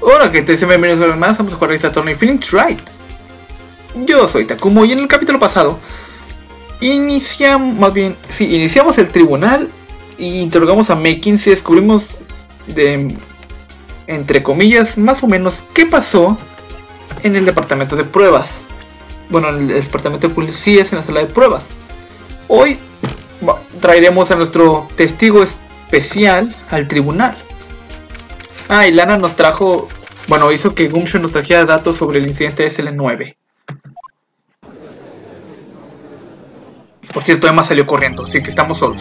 Hola gente, sean bienvenidos una vez más, vamos a jugar esta torneo Feeling Right. Yo soy Takumo y en el capítulo pasado iniciamos el tribunal e interrogamos a Makins y descubrimos entre comillas, más o menos qué pasó en el departamento de pruebas. Bueno, en el departamento de policías, en la sala de pruebas. Hoy traeremos a nuestro testigo especial al tribunal. Y Lana nos trajo, hizo que Gumshoe nos trajera datos sobre el incidente SL9. Por cierto, Emma salió corriendo, así que estamos solos.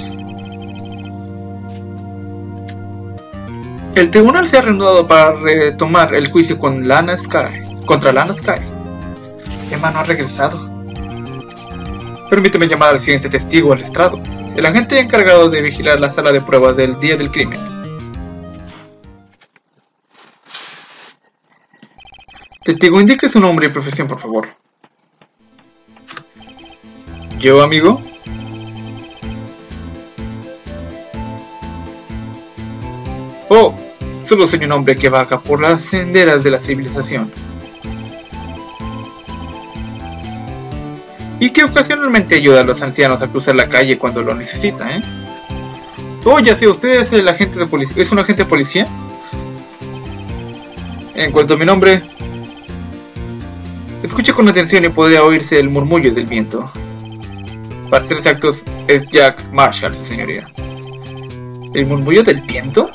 El tribunal se ha reanudado para retomar el juicio contra Lana Skye. Emma no ha regresado. Permíteme llamar al siguiente testigo al estrado, el agente encargado de vigilar la sala de pruebas del día del crimen. Testigo, indique su nombre y profesión, por favor. ¿Yo, amigo? Oh, solo soy un hombre que vaga por las senderas de la civilización. Y que ocasionalmente ayuda a los ancianos a cruzar la calle cuando lo necesita, ¿eh? Oh, ya sé, ¿usted es el agente de policía? ¿Es un agente de policía? En cuanto a mi nombre, escuche con atención y podría oírse el murmullo del viento. Para ser exactos, es Jack Marshall, su señoría. ¿El murmullo del viento?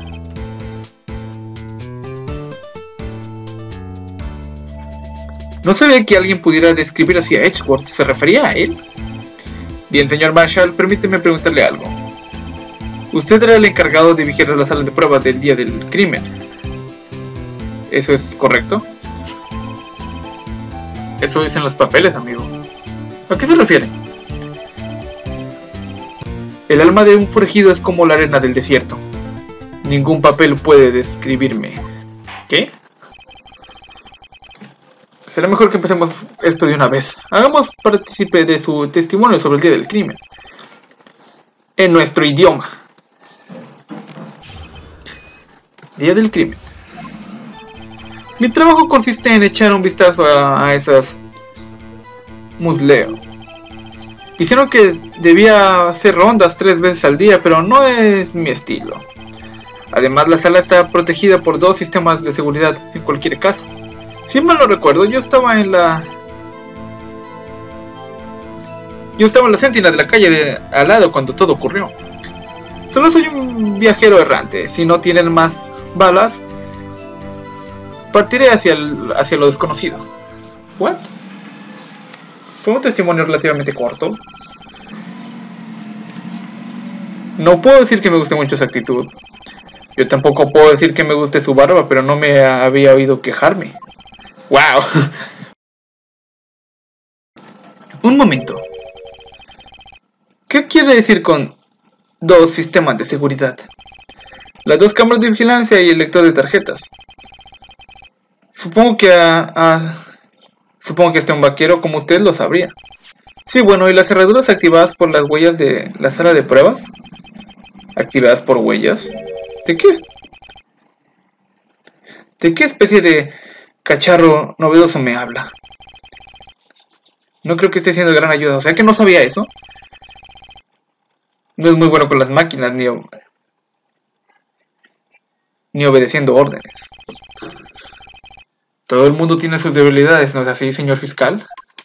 No sabía que alguien pudiera describir así a Edgeworth. ¿Se refería a él? Bien, señor Marshall, permíteme preguntarle algo. Usted era el encargado de vigilar la sala de pruebas del día del crimen. ¿Eso es correcto? Eso dicen los papeles, amigo. ¿A qué se refiere? El alma de un forajido es como la arena del desierto. Ningún papel puede describirme. ¿Qué? Será mejor que empecemos esto de una vez. Hagamos partícipe de su testimonio sobre el día del crimen. En nuestro idioma. Día del crimen. Mi trabajo consiste en echar un vistazo a esas musleo. Dijeron que debía hacer rondas 3 veces al día, pero no es mi estilo. Además, la sala está protegida por 2 sistemas de seguridad en cualquier caso. Si mal no recuerdo, yo estaba en la sentina de la calle de al lado cuando todo ocurrió. Solo soy un viajero errante. Si no tienen más balas, partiré hacia lo desconocido. ¿What? Fue un testimonio relativamente corto. No puedo decir que me guste mucho esa actitud. Yo tampoco puedo decir que me guste su barba, pero no me había oído quejarme. ¡Wow! Un momento. ¿Qué quiere decir con 2 sistemas de seguridad? Las 2 cámaras de vigilancia y el lector de tarjetas. Supongo que un vaquero como usted lo sabría. Sí, bueno, ¿y las cerraduras activadas por las huellas de la sala de pruebas? ¿Activadas por huellas? ¿De qué especie de cacharro novedoso me habla? No creo que esté siendo de gran ayuda. O sea que no sabía eso. No es muy bueno con las máquinas ni obedeciendo órdenes. Todo el mundo tiene sus debilidades, ¿no es así, señor fiscal?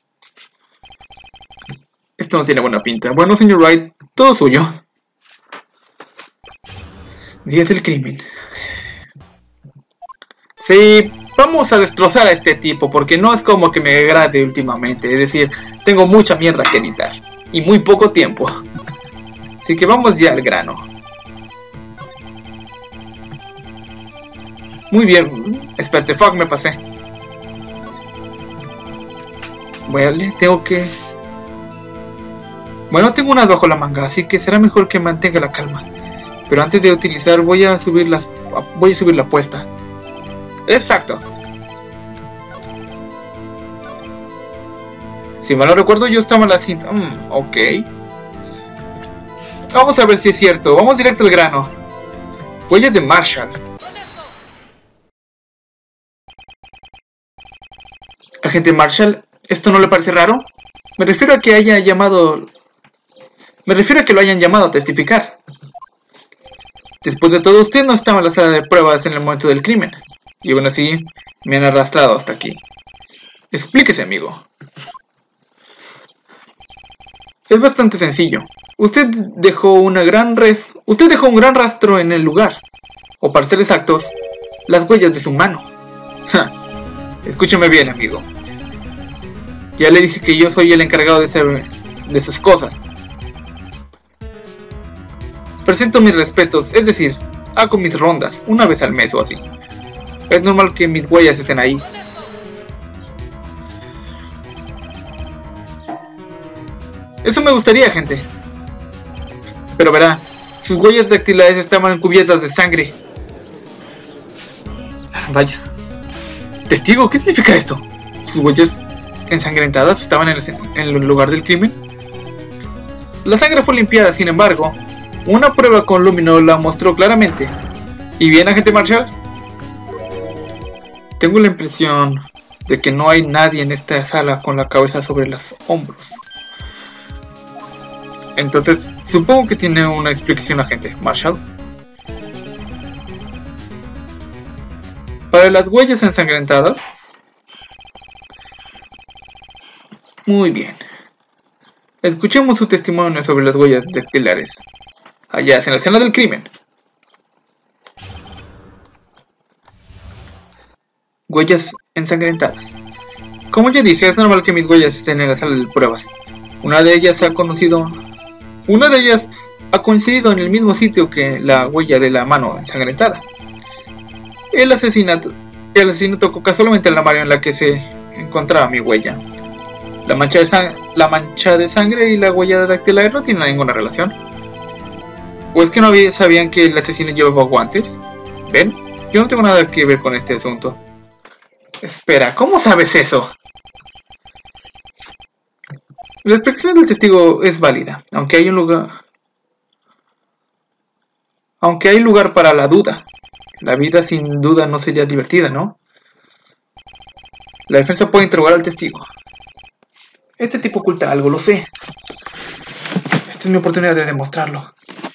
Esto no tiene buena pinta. Bueno, señor Wright, todo suyo. Día del crimen. Sí, vamos a destrozar a este tipo, porque no es como que me agrade últimamente. Es decir, tengo mucha mierda que editar. Y muy poco tiempo. Así que vamos ya al grano. Muy bien. Espérate, fuck, me pasé. Bueno, tengo unas bajo la manga, así que será mejor que mantenga la calma. Pero antes de utilizar voy a subir la apuesta. Exacto. Si mal no recuerdo, yo estaba en la cinta. Ok. Vamos a ver si es cierto. Vamos directo al grano. Huellas de Marshall. Agente Marshall, ¿esto no le parece raro? Me refiero a que lo hayan llamado a testificar. Después de todo, usted no estaba en la sala de pruebas en el momento del crimen. Y aún así, me han arrastrado hasta aquí. Explíquese, amigo. Es bastante sencillo. Usted dejó un gran rastro en el lugar. O para ser exactos, las huellas de su mano. Escúcheme bien, amigo. Ya le dije que yo soy el encargado de esas cosas. Presento mis respetos, es decir, hago mis rondas una vez al mes o así. Es normal que mis huellas estén ahí. Eso me gustaría, gente. Pero verá, sus huellas dactilares estaban cubiertas de sangre. Vaya. Testigo, ¿qué significa esto? ¿Sus huellas ensangrentadas estaban en el lugar del crimen? La sangre fue limpiada, sin embargo. Una prueba con Lumino la mostró claramente. ¿Y bien, agente Marshall? Tengo la impresión de que no hay nadie en esta sala con la cabeza sobre los hombros. Entonces, supongo que tiene una explicación, agente Marshall. Para las huellas ensangrentadas. Muy bien. Escuchemos su testimonio sobre las huellas dactilares. Allá, en la escena del crimen. Huellas ensangrentadas. Como ya dije, es normal que mis huellas estén en la sala de pruebas. Una de ellas ha coincidido en el mismo sitio que la huella de la mano ensangrentada. El asesino tocó casualmente el armario en la que se encontraba mi huella. La mancha de sangre y la huella dactilar no tienen ninguna relación. ¿O es que no sabían que el asesino llevaba guantes? ¿Ven? Yo no tengo nada que ver con este asunto. Espera, ¿cómo sabes eso? La explicación del testigo es válida, aunque hay lugar para la duda. La vida sin duda no sería divertida, ¿no? La defensa puede interrogar al testigo. Este tipo oculta algo, lo sé. Esta es mi oportunidad de demostrarlo.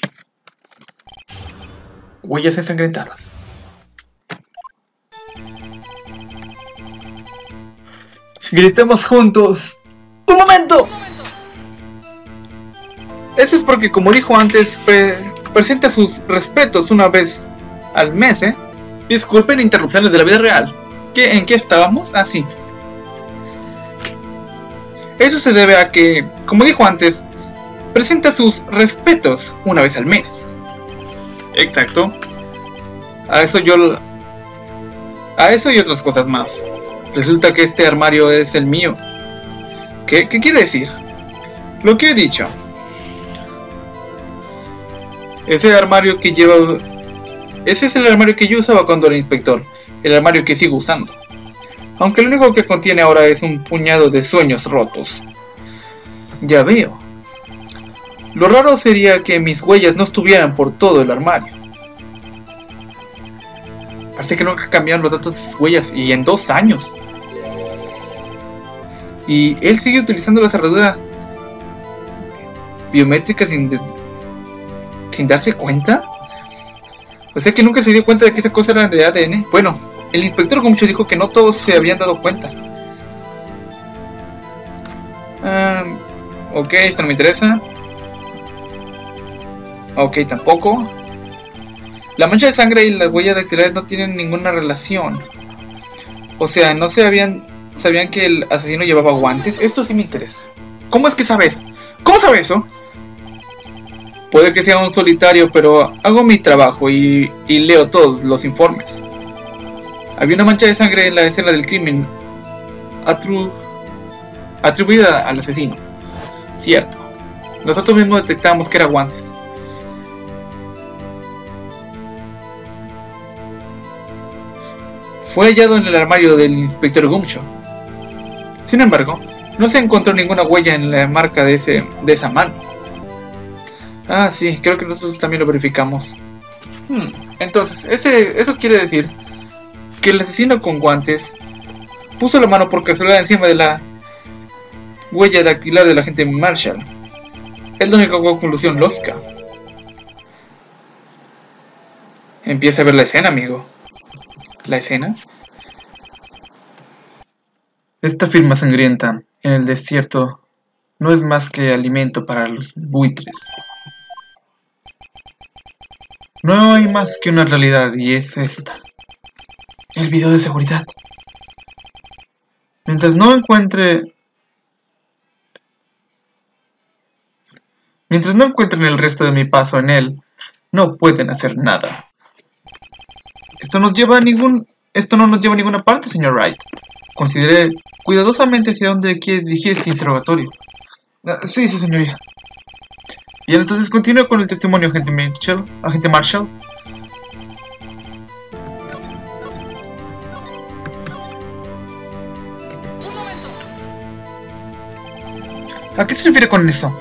Huellas ensangrentadas. Gritemos juntos. ¡Un momento! Eso es porque, como dijo antes, presenta sus respetos una vez al mes, ¿eh? Disculpen interrupciones de la vida real. ¿En qué estábamos? Ah, sí. Eso se debe a que, como dijo antes, presenta sus respetos una vez al mes. Exacto. A eso y otras cosas más. Resulta que este armario es el mío. ¿Qué quiere decir? Lo que he dicho. Ese es el armario que yo usaba cuando era inspector. El armario que sigo usando. Aunque lo único que contiene ahora es un puñado de sueños rotos. Ya veo. Lo raro sería que mis huellas no estuvieran por todo el armario. Parece que nunca cambiaron los datos de sus huellas y en 2 años. Y él sigue utilizando la cerradura biométrica sin darse cuenta. O sea que nunca se dio cuenta de que esa cosa era de ADN. Bueno, el inspector Gumshoe dijo que no todos se habían dado cuenta. Ok, esto no me interesa. Ok, tampoco. La mancha de sangre y las huellas dactilares no tienen ninguna relación. O sea, no sabían que el asesino llevaba guantes. Esto sí me interesa. ¿Cómo es que sabes? ¿Cómo sabes eso? Puede que sea un solitario, pero hago mi trabajo y leo todos los informes. Había una mancha de sangre en la escena del crimen atribuida al asesino. Cierto. Nosotros mismos detectamos que era guantes. Fue hallado en el armario del inspector Gumshoe. Sin embargo, no se encontró ninguna huella en la marca de esa mano. Ah, sí, creo que nosotros también lo verificamos. Entonces, eso quiere decir que el asesino con guantes puso la mano por casualidad encima de la huella dactilar del agente Marshall. Es la única conclusión lógica. Empieza a ver la escena, amigo. ¿La escena? Esta firma sangrienta en el desierto no es más que alimento para los buitres. No hay más que una realidad y es esta. El video de seguridad. Mientras no encuentren el resto de mi paso en él, no pueden hacer nada. Esto no nos lleva a ninguna parte, señor Wright. Considere cuidadosamente hacia dónde quiere dirigir este interrogatorio. Sí, señoría. Bien, entonces continúe con el testimonio, agente Marshall. ¿A qué se refiere con eso?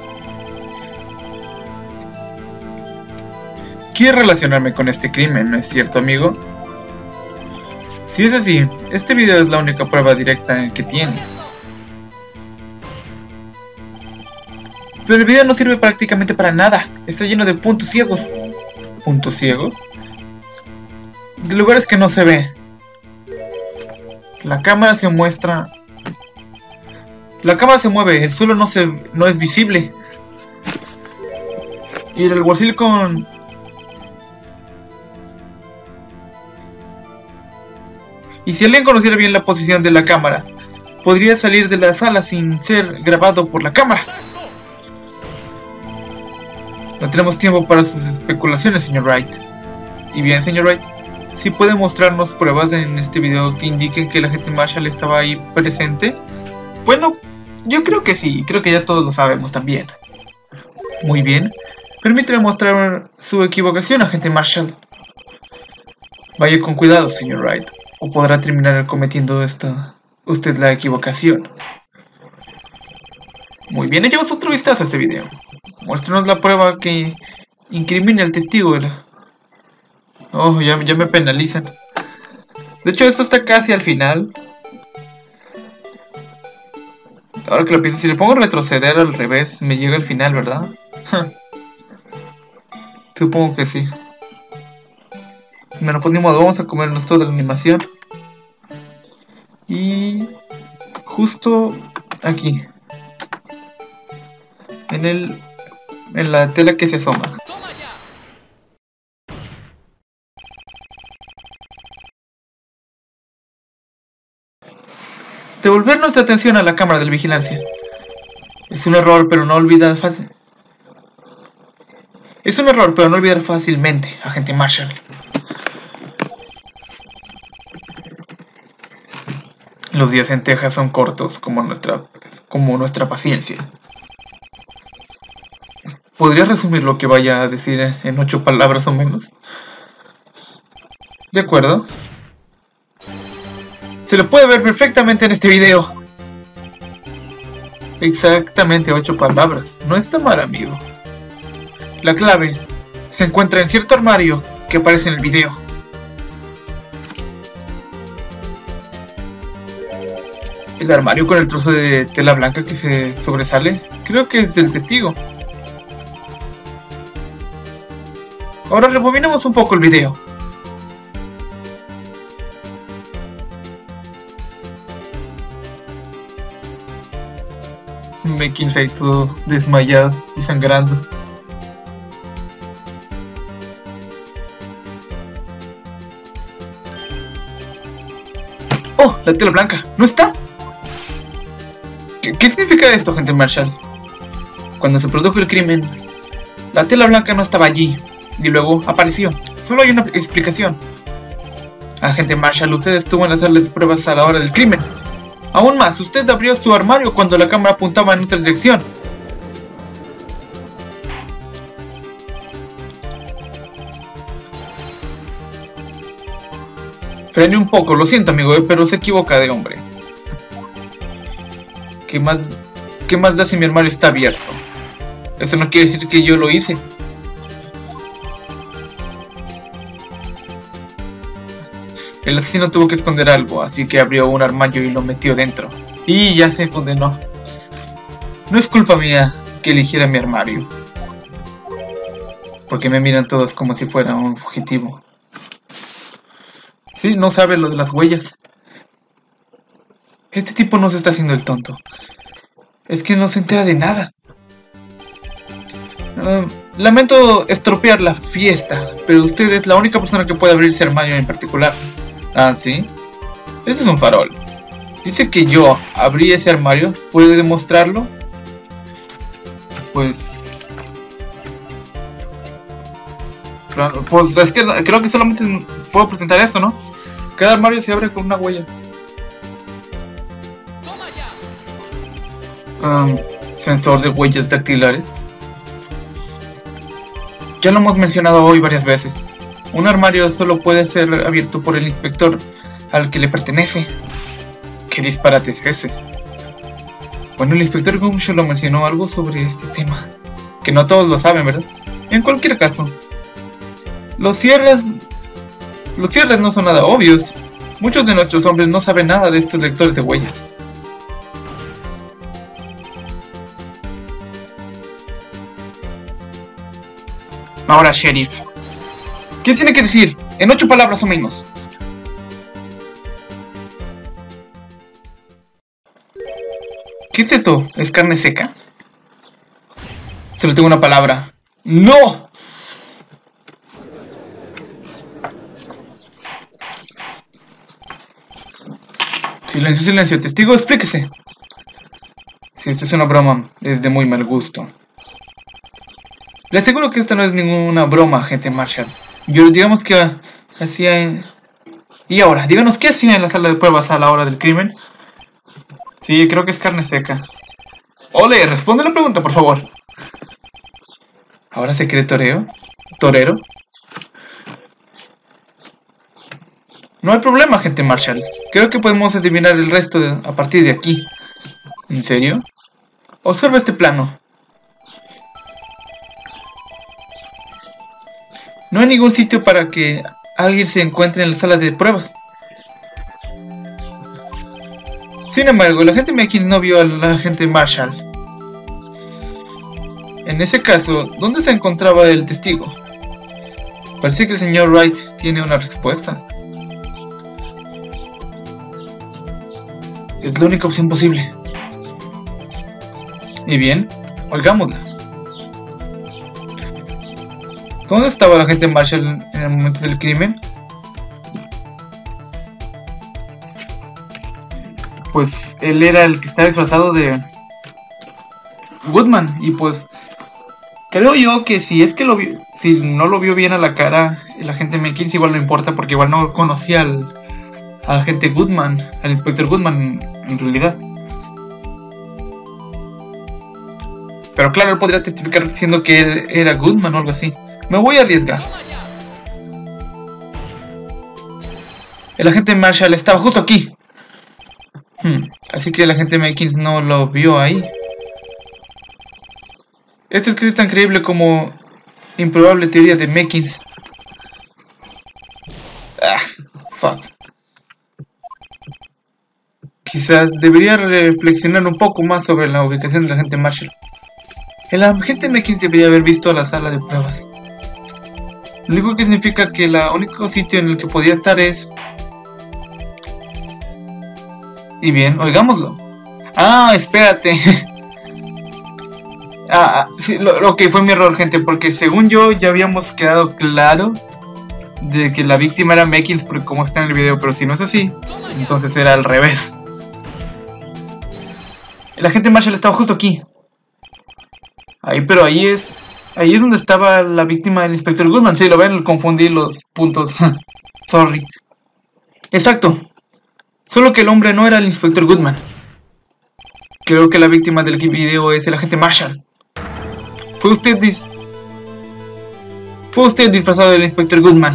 Quiere relacionarme con este crimen, ¿no es cierto, amigo? Si es así, este video es la única prueba directa que tiene. Pero el video no sirve prácticamente para nada. Está lleno de puntos ciegos. ¿Puntos ciegos? De lugares que no se ve. La cámara se mueve, el suelo no es visible. Y el alguacil Y si alguien conociera bien la posición de la cámara, podría salir de la sala sin ser grabado por la cámara. No tenemos tiempo para sus especulaciones, señor Wright. Y bien, señor Wright, ¿sí puede mostrarnos pruebas en este video que indiquen que el agente Marshall estaba ahí presente? Bueno, yo creo que sí, creo que ya todos lo sabemos también. Muy bien, permítame mostrar su equivocación, agente Marshall. Vaya con cuidado, señor Wright, o podrá terminar cometiendo usted la equivocación. Muy bien, echamos otro vistazo a este video. Muéstranos la prueba que incrimina al testigo. Oh, ya me penalizan. De hecho, esto está casi al final. Ahora que lo pienso, si le pongo retroceder al revés, me llega al final, ¿verdad? Supongo que sí. Bueno, pues ni modo, vamos a comernos toda la animación. Y justo aquí, en la tela que se asoma. Devolver nuestra atención a la cámara de vigilancia. Es un error, pero no olvidar fácilmente, agente Marshall. Los días en Texas son cortos, como nuestra paciencia. ¿Podrías resumir lo que vaya a decir en 8 palabras o menos? De acuerdo. Se lo puede ver perfectamente en este video. Exactamente 8 palabras. No está mal, amigo. La clave se encuentra en cierto armario que aparece en el video. El armario con el trozo de tela blanca que se sobresale, creo que es del testigo. Ahora rebobinemos un poco el video. Kinsey todo desmayado y sangrando. ¡Oh! La tela blanca. ¿No está? ¿Qué significa esto, agente Marshall? Cuando se produjo el crimen, la tela blanca no estaba allí. Y luego apareció. Solo hay una explicación. Agente Marshall, usted estuvo en la sala de pruebas a la hora del crimen. Aún más, usted abrió su armario cuando la cámara apuntaba en otra dirección. Frene un poco, lo siento, amigo, pero se equivoca de hombre. ¿Qué más da si mi armario está abierto? Eso no quiere decir que yo lo hice. El asesino tuvo que esconder algo, así que abrió un armario y lo metió dentro. Y ya se condenó. No es culpa mía que eligiera mi armario. Porque me miran todos como si fuera un fugitivo. Sí, no sabe lo de las huellas. Este tipo no se está haciendo el tonto. Es que no se entera de nada. Lamento estropear la fiesta, pero usted es la única persona que puede abrir ese armario en particular. Ah, ¿sí? Este es un farol. Dice que yo abrí ese armario. ¿Puede demostrarlo? Pues es que creo que solamente puedo presentar esto, ¿no? Cada armario se abre con una huella. Sensor de huellas dactilares. Ya lo hemos mencionado hoy varias veces. Un armario solo puede ser abierto por el inspector al que le pertenece. ¿Qué disparate es ese? Bueno, el inspector Gumshoe lo mencionó algo sobre este tema. Que no todos lo saben, ¿verdad? En cualquier caso, los cierres no son nada obvios. Muchos de nuestros hombres no saben nada de estos lectores de huellas. Ahora, sheriff, ¿qué tiene que decir? En 8 palabras o menos. ¿Qué es eso? ¿Es carne seca? Solo tengo una palabra. ¡No! Silencio, silencio. Testigo, explíquese. Si esto es una broma, es de muy mal gusto. Le aseguro que esta no es ninguna broma, agente Marshall. Yo digamos que hacía... Y ahora, díganos qué hacía en la sala de pruebas a la hora del crimen. Sí, creo que es carne seca. Ole, responde la pregunta, por favor. ¿Ahora se cree torero? No hay problema, agente Marshall. Creo que podemos adivinar el resto a partir de aquí. ¿En serio? Observa este plano. No hay ningún sitio para que alguien se encuentre en la sala de pruebas. Sin embargo, el agente Meckins no vio al agente Marshall. En ese caso, ¿dónde se encontraba el testigo? Parece que el señor Wright tiene una respuesta. Es la única opción posible. Y bien, oigámosla. ¿Dónde estaba el agente Marshall en el momento del crimen? Pues él era el que estaba disfrazado de Goodman. Y pues creo yo que si es que lo vio, si no lo vio bien a la cara, el agente Meckins igual no importa, porque igual no conocía al agente Goodman, al inspector Goodman en realidad. Pero claro, él podría testificar diciendo que él era Goodman o algo así. Me voy a arriesgar. El agente Marshall estaba justo aquí. Así que el agente Meckins no lo vio ahí. Esto es casi tan creíble como improbable teoría de Meckins. Fuck. Quizás debería reflexionar un poco más sobre la ubicación del agente Marshall. El agente Meckins debería haber visto la sala de pruebas. Lo único que significa que el único sitio en el que podía estar es... Y bien, oigámoslo. Espérate. Sí, ok, fue mi error, gente, porque según yo ya habíamos quedado claro de que la víctima era Meckins, porque como está en el video, pero si no es así, entonces era al revés. El agente Marshall estaba justo aquí. Pero ahí es donde estaba la víctima del inspector Goodman. Sí, lo ven, confundí los puntos. Sorry. Exacto. Solo que el hombre no era el inspector Goodman. Creo que la víctima del video es el agente Marshall. Fue usted disfrazado del inspector Goodman.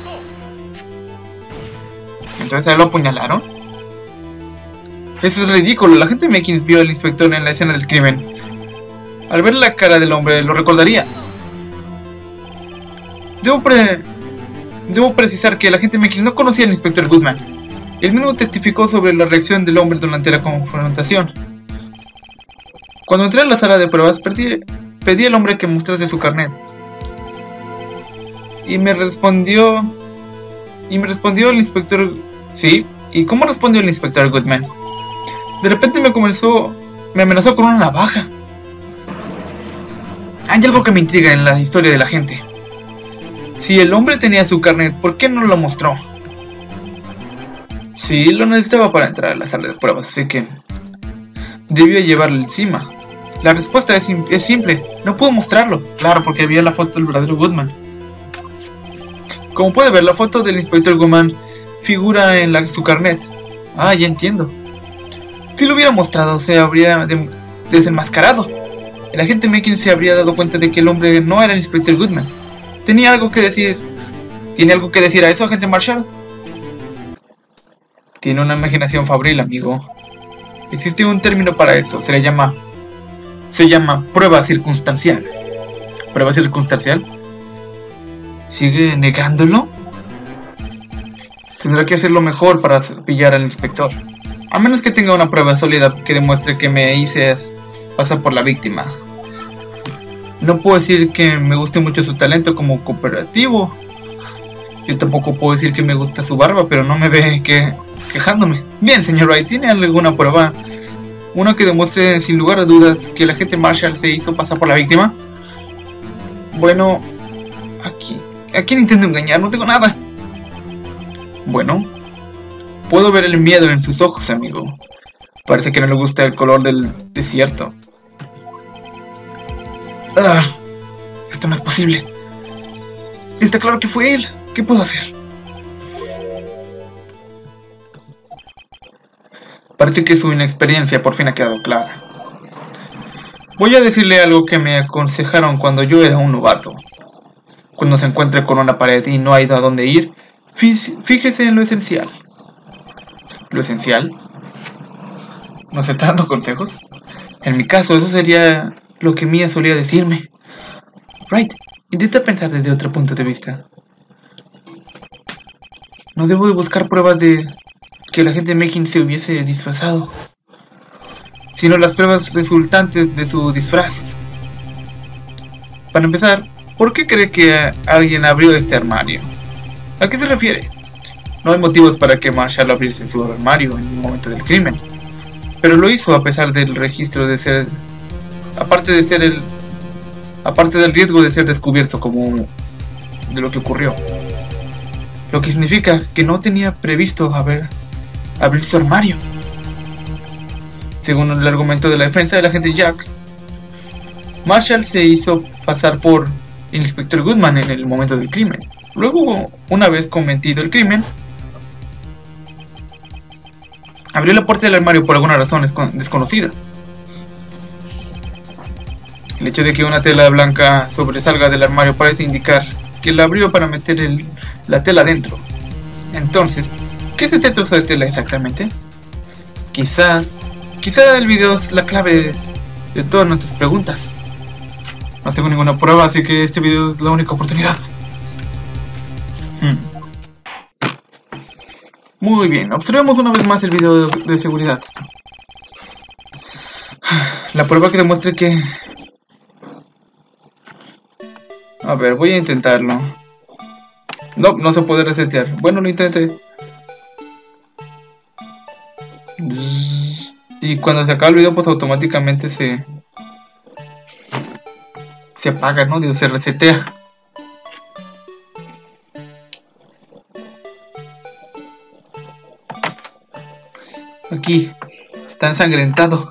Entonces a él lo apuñalaron. Eso es ridículo. La agente Meckins vio al inspector en la escena del crimen. Al ver la cara del hombre lo recordaría. Debo precisar que el agente Meckins no conocía al inspector Goodman. Él mismo testificó sobre la reacción del hombre durante la confrontación. Cuando entré a la sala de pruebas, pedí al hombre que mostrase su carnet. Y me respondió el inspector... Sí, ¿y cómo respondió el inspector Goodman? De repente me amenazó con una navaja. Hay algo que me intriga en la historia de la gente. Si el hombre tenía su carnet, ¿por qué no lo mostró? Sí, lo necesitaba para entrar a la sala de pruebas, así que debió llevarlo encima. La respuesta es simple, no puedo mostrarlo. Claro, porque había la foto del verdadero Goodman. Como puede ver, la foto del inspector Goodman figura en su carnet. Ah, ya entiendo. Si lo hubiera mostrado, se habría desenmascarado. El agente Meckins se habría dado cuenta de que el hombre no era el inspector Goodman. ¿Tiene algo que decir a eso, agente Marshall? Tiene una imaginación fabril, amigo. Existe un término para eso, se llama prueba circunstancial. ¿Prueba circunstancial? ¿Sigue negándolo? Tendrá que hacerlo mejor para pillar al inspector. A menos que tenga una prueba sólida que demuestre que me hice pasar por la víctima. No puedo decir que me guste mucho su talento como cooperativo. Yo tampoco puedo decir que me gusta su barba, pero no me ve quejándome. Bien, señor Wright, ¿tiene alguna prueba? Una que demuestre sin lugar a dudas que el agente Marshall se hizo pasar por la víctima. Bueno, ¿a quién intento engañar? No tengo nada. Bueno, puedo ver el miedo en sus ojos, amigo. Parece que no le gusta el color del desierto. Esto no es posible. Está claro que fue él. ¿Qué puedo hacer? Parece que su inexperiencia por fin ha quedado clara. Voy a decirle algo que me aconsejaron cuando yo era un novato. Cuando se encuentre con una pared y no ha ido a dónde ir, fíjese en lo esencial. ¿Lo esencial? ¿Nos está dando consejos? En mi caso, eso sería lo que Mia solía decirme. Right, intenta pensar desde otro punto de vista. No debo de buscar pruebas de que el agente Meckins se hubiese disfrazado, sino las pruebas resultantes de su disfraz. Para empezar, ¿por qué cree que alguien abrió este armario? ¿A qué se refiere? No hay motivos para que Marshall abriese su armario en el momento del crimen, pero lo hizo a pesar del registro de ser... aparte del riesgo de ser descubierto como de lo que ocurrió. Lo que significa que no tenía previsto abrir su armario. Según el argumento de la defensa del agente Jack, Marshall se hizo pasar por el inspector Goodman en el momento del crimen. Luego, una vez cometido el crimen, abrió la puerta del armario por alguna razón desconocida. El hecho de que una tela blanca sobresalga del armario parece indicar que la abrió para meter la tela dentro. Entonces, ¿qué es este trozo de tela exactamente? Quizá el video es la clave de todas nuestras preguntas. No tengo ninguna prueba, así que este video es la única oportunidad. Muy bien, observemos una vez más el video de seguridad. La prueba que demuestre que... A ver, voy a intentarlo. No se puede resetear. Bueno, lo intenté. Y cuando se acaba el video, pues automáticamente se apaga, ¿no? Digo, se resetea. Aquí está ensangrentado.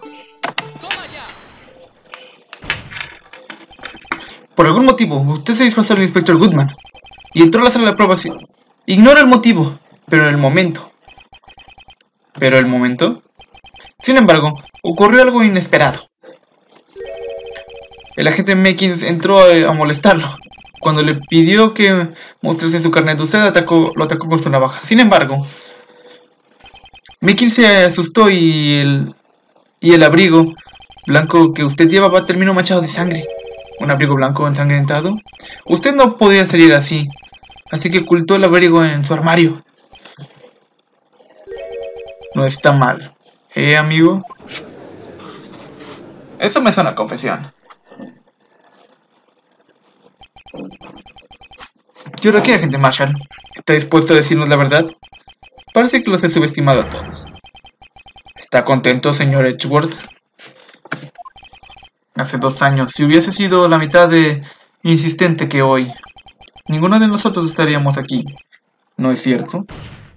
Por algún motivo, usted se disfrazó del inspector Goodman y entró a la sala de pruebas. Ignora el motivo, pero el momento. ¿Pero el momento? Sin embargo, ocurrió algo inesperado. El agente Meckins entró a molestarlo. Cuando le pidió que mostrase su carnet, usted lo atacó con su navaja. Sin embargo, Meckins se asustó y el abrigo blanco que usted llevaba terminó manchado de sangre. ¿Un abrigo blanco ensangrentado? Usted no podía salir así. así que ocultó el abrigo en su armario. No está mal. Amigo. Eso me suena a confesión. ¿Y ahora qué, agente Marshall? ¿Está dispuesto a decirnos la verdad? Parece que los he subestimado a todos. ¿Está contento, señor Edgeworth? Hace 2 años, si hubiese sido la mitad de insistente que hoy, ninguno de nosotros estaríamos aquí. ¿No es cierto?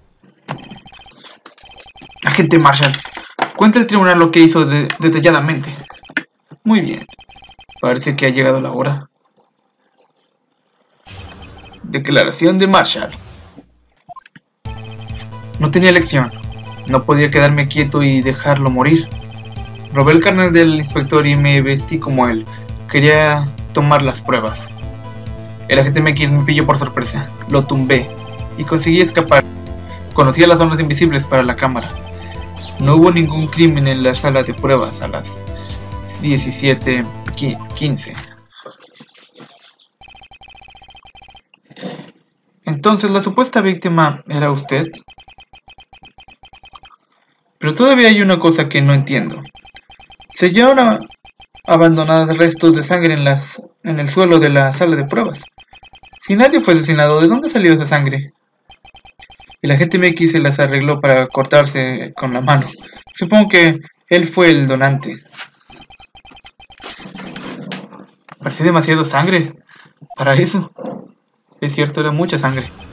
Agente Marshall, cuenta al tribunal lo que hizo detalladamente. Muy bien. Parece que ha llegado la hora. Declaración de Marshall. No tenía elección. No podía quedarme quieto y dejarlo morir. Robé el carnet del inspector y me vestí como él. Quería tomar las pruebas. El agente MX me pilló por sorpresa. Lo tumbé y conseguí escapar. Conocía las zonas invisibles para la cámara. No hubo ningún crimen en la sala de pruebas a las 17:15. Entonces, ¿la supuesta víctima era usted? Pero todavía hay una cosa que no entiendo. Se hallaron abandonados restos de sangre en el suelo de la sala de pruebas. Si nadie fue asesinado, ¿de dónde salió esa sangre? El agente MX se las arregló para cortarse con la mano. Supongo que él fue el donante. Parecía demasiado sangre para eso. Es cierto, era mucha sangre.